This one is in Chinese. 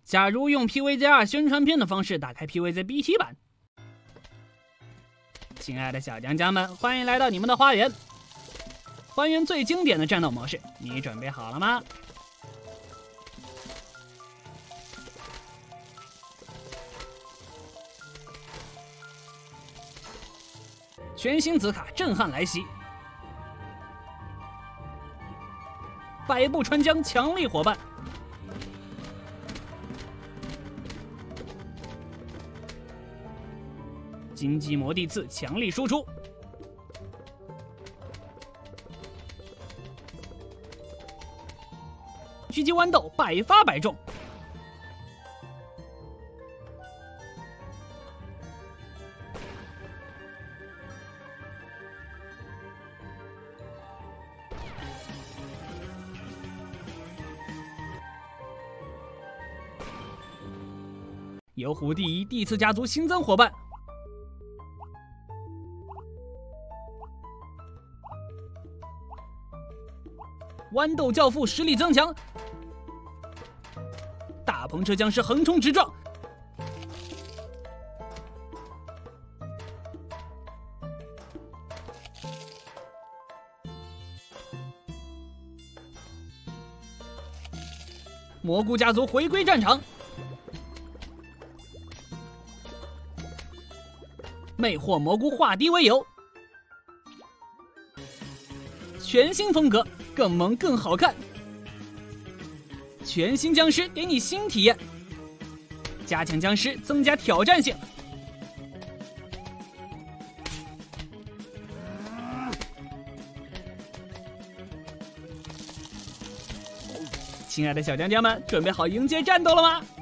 假如用 PVZ2 宣传片的方式打开 PVZ BT 版，亲爱的小将将们，欢迎来到你们的花园，还原最经典的战斗模式，你准备好了吗？全新紫卡震撼来袭，百步穿江，强力伙伴。金鸡魔地刺强力输出，狙击豌豆百发百中，游湖第一地刺家族新增伙伴。豌豆教父实力增强，大篷车僵尸横冲直撞，蘑菇家族回归战场，魅惑蘑菇化敌为友，全新风格。更萌更好看，全新僵尸给你新体验，加强僵尸，增加挑战性。亲爱的小将将们，准备好迎接战斗了吗？